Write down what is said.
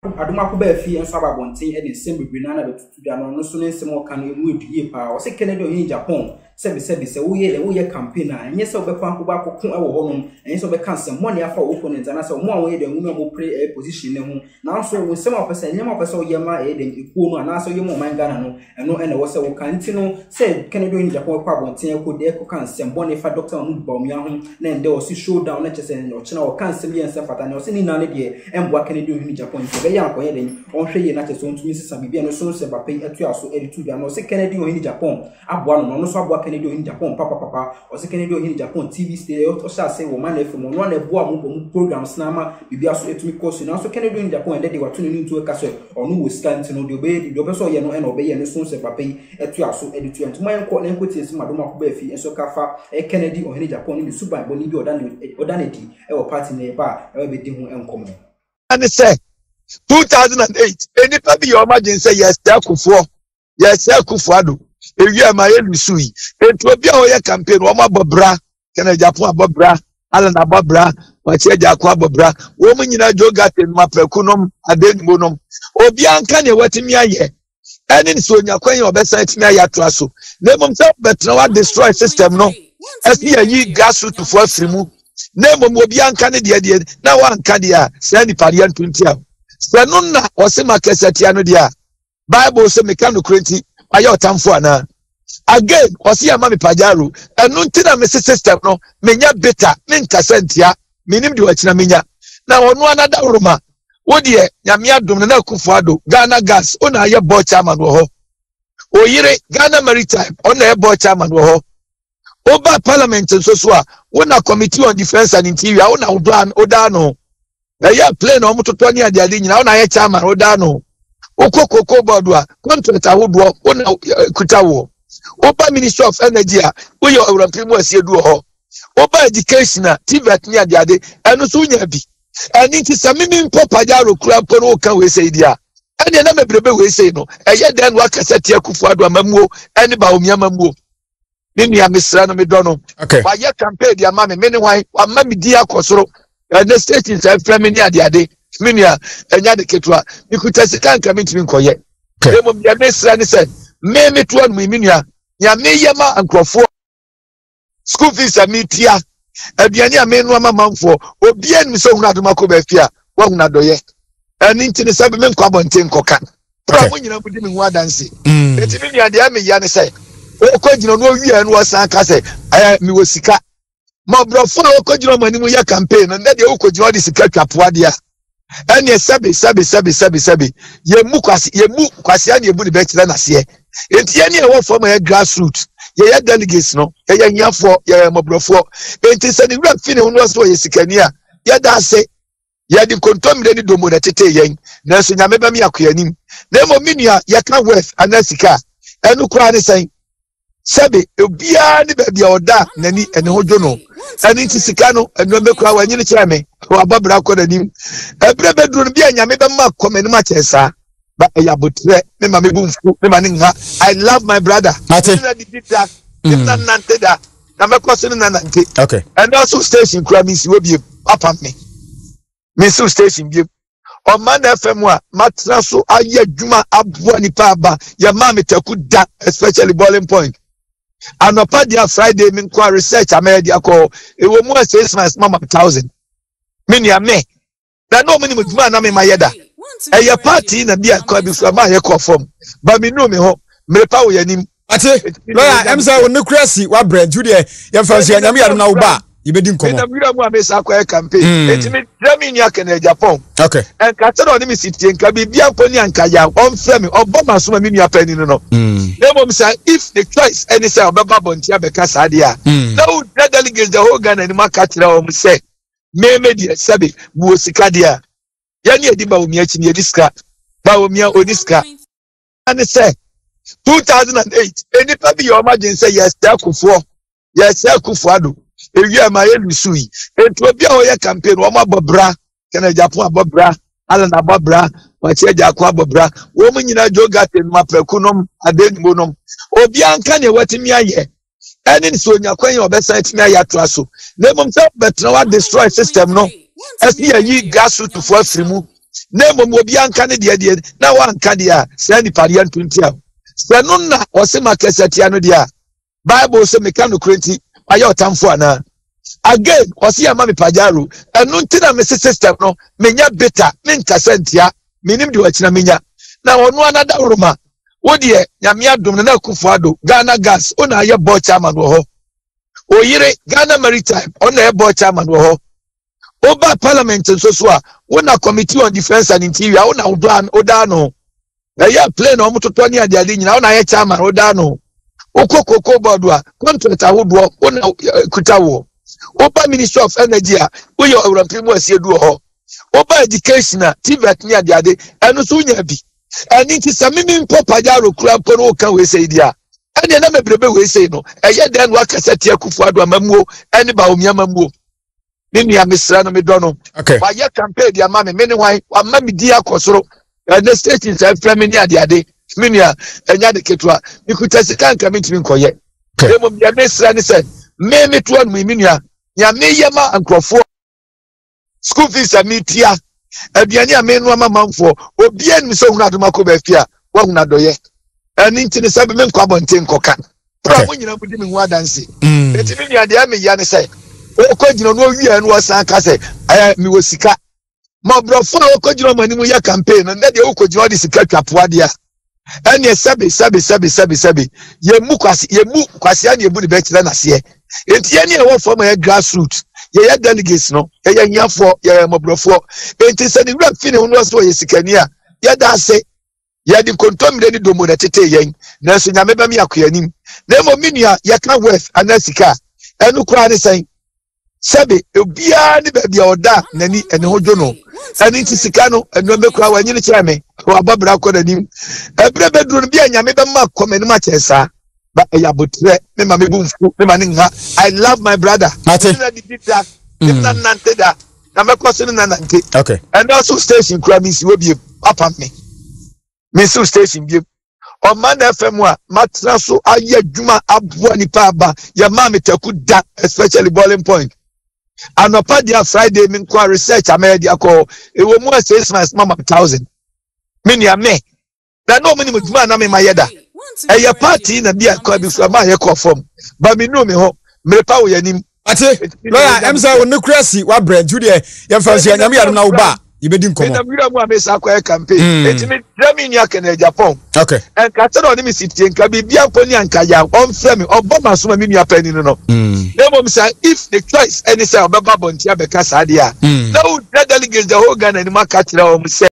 Aduma ko ba fi enso ababonten e de nsem bebre na na betutu bia no so ne nsem o kan emu edie pa o se Kennedy ohin Japan se wo ye campaign a enye se obekwa nko ba kokon e wo honom enye se obeka nsem mo ne afa opponent na se mo a wo ye de nwunu mo pre position ne ho na so wo nsem opese enye mo opese o ye ma e de ekuo no na so ye mo man Ghana no eno ene wo se wo kan ti no se Kennedy ohin Japan kwa abonten ko de ko kan nsem bo ne fa Dr. Bawumia ho na ende o si showdown na chese no chena o kan nsem ye nsem fata ne o se ni na ne de emboa Kennedy ohin Japan se ya ko ye de on hwe ye na chese on tumi sisa bibia no so se bapai atu aso editu bia no se Kennedy ohin Japan aboa no so aboa Kennedy ohin Japan papa o se Kennedy ohin Japan TV stay o sha say wo man FM no na boa mo programs na ma bibia so etumi course na so Kennedy ohin Japan ende de wato ni ntu ka so onu wo scan no de obe so ye no e no obe ye no so se bapai atu aso editu ento man ko na nko tie ma do ma ko ba fi enso ka fa Kennedy ohin Japan ni super boni bi odanedi e wo party na ba e be di ho enkomo and say 2008 any papi your imagine say yes Kufuado ewie ma ye lusui etu obi a oye campaign wo ma bobra Kennedy Japan abobra Alan abobra wache Japan abobra wo mu nyina jogaten mapakunom adenimonom obi anka ne watimi aye eni so nyakwan ye obesa timi aye atraso na mom say betra wa destroy system no esi yi grassroots to for afrimu na mom obi anka ne de na wa anka de a say ni parian 20 a Senuna osema kesetia no dia Bible say me kan no krenti aye otamfo ana again osi ama me pajaro enu ntina me system no menya beta me nkasentia menim de wachina menya na onu anada roma wo de nyame adom na Kufuado Ghana gas ona aye board chairman wo ho oyire Ghana maritime ona aye board chairman wo ho oba parliament so a wona committee on defense and interior ona oda no ya plane o mutoto ni ade nyina ona aye chairman oda no okokoko board a contract ahodo ona kutawo oba Ministry of Energy a we your European was edu ho oba education a TVET ni ade enu so nya bi eni ti samimi mpopajaro kura pono kan we say dia eni na mebrebe we say no eye den wa kasete Kufuado amamuo eni Bawumia amamuo ni ya misra no me do no wa ye campaign dia ma me ne wan wa ma me dia akosoro the state is frame ni ade minia enya de ketua ikuta sika nka mitimi nkoye demo bia misra ni say me to no minia ya me yema ankrofo school fees a metia aduane a me no amamfo obi anim so hunu adoma ko ba fia wa hunu adoye ani ntini sabe me nkwa bonten koka pra mo nyina budi me hu adanse etimi nua de ame ya ne say o ko gina no wi anu osan ka say mi wo sika ma brofo o ko gina mani mu ya campaign na de o ko gina de sika twapoade a ene sabe ye mu kwase ani ebu de be kira na se enti ye ne e wo form ya grassroots ye delegates no ye nyafo ye mabrofo enti se ni wura fini hu so ye sikani a ye da se ye di kontomire ni domo na tete yen na so nyame ba mi akoyanim na mo minua ye ka worth anasika enu kura ni sen sabe obia ni ba bia oda nani ene hojo no eni ti sika no enu be kura wa nyini kyereme wa babra ko nanim ebre bedru no bia nyame ba ma komani ma kyesa ba ya botre me ma me bumfu me ma ninha I love my brother okay and also station kura mi si obi papa me so station bi Oman FM wa matra so aye djuma abua nipa aba ya ma metaku da especially Boiling Point anopa dia Friday min kwa research amedi akọ ewo mu 6 months mama 1000 mini ame na no mini muduma na me mayeda eye party na bia kwa bi so ma ye ko form ba mi no me ho mrepa wo yanim ate lawyer emsa wo nekrasi wa brand jude ye fancy anyame yadom na wo ba ibedi nkomo na wira mu amesa akọ campaign etimi drami ni akene Agyapong okay en ka tero ni mi sitie nka bibia mponi anka ya on frame obama so ma mi nua pani no na mom say if the choice any say obaba bontia be ka sadia now the delegates the whole Ghana ni maka tira o say me die sabe bu osika dia ya ni edi Bawumia chi ni edi ska Bawumia odiska and say 2008 any papi your imagine say yes Kufuado ewie ma ye lusui etu obi a oye campaign wo ma bobra Kennedy Japan abobra Alan abobra wache Japan abobra wo mu nyina jogaten mapakunom adenimonom obi anka ne watimi aye eni so nyakwan ye obesa timi aye atraso na mom say betra wa destroy system no esi yi grassroots to for afrimu na mo obi anka ne de na wanka de a se ni parian 20 a se no na o se makesetia no de a Bible se meka no krenti aye otamfo ana again o se ama me pajaro enu ntina me system no menya beta me nkasentia minim de wachina menya na onu anada roma wo de nyame adom na akufo ado Ghana gas ona aye bo chairman wo ho oyire Ghana maritime ona aye bo chairman wo ho oba parliament so a wona committee on defense and interior wona oda no na ya play na omototo ni ade ade nyina wona aye chairman oda no okokoko board a contract ahodo wona kuta wo oba ministry of energy a wo ye European mu asiedu ho oba education a TVET ni ade ade eno so nya bi ani ti samimi mpo pajaro kura mpo no ka we sei dia ene na mebrebe we sei no eye den wa kaseti akufu ado amamuo ene Bawumia mamuo nini ya misra no me dono wa ye campaign dia ma me ne wan wa ma me dia kosoro the station say frame ni ade ade mini ya enya de ketua ikuta sika nka mitimi nkoye demo ya misra ni say me to anu mini ya me yema ankrofo school fees a metia aduane a me no ama manfo obi an mi so hunu adoma ko ba fia wa hunu adoye ani ntini sabe me nkwa bonte nkoka pra mo nyina budi me hu adanse etimi mi ade ame ya ne say o jino no wi anu wasan ka say mi wo sika mo brofo o jino mani mu ya campaign na de o jino de sika twapo ade a ene sabe ye mu kwase ane ebu de be kire na se enti ye ne e wo form ya grassroots ye delegates no ye nyafo ye mobrofo enti se ni wura fini hu so ye sikani a ye da se ye di kontomire ni domo na tete yen na so nyame ba mi akoyanim na mo minua ye ka wealth anasika enu kura ne sen sabe obia ni ba bia oda nani ene hojo no ani tisika no enu me kura wanyi ni kire me wa babra ko nanim ebre bedru no bia nyame ba ma komani ma chesa ba ya botre me ma me bumfu me ma ninga I love my brother na me kwase na nante okay and also station kura mi si obi papa me so station bi Oman FM a matra so aye adwuma aboa ni pa ba ya ma metaku da especially Boiling Point anopa dia Friday me kwa research amedi akọ ewo mu 6 months mama 1000 mini ame na no mini muduma na me mayeda eye party na bia kwa bi fama ye ko form ba me no me ho me pa wo yanim ate lawyer emsa wo ne kurasi wa brand ju de ye fancy anyame yadom na wo ba ibedi nkomo na mira mu amesa kwa campaign etimi drami ni aka na Agyapong okay en ka tero ni mi sitie nka bibia mponi anka ya on frame me obama so ma mi nua pani no no say if the choice any say obaba bontia be ka sa dia na wo delegate the whole Ghana ni maka tira o say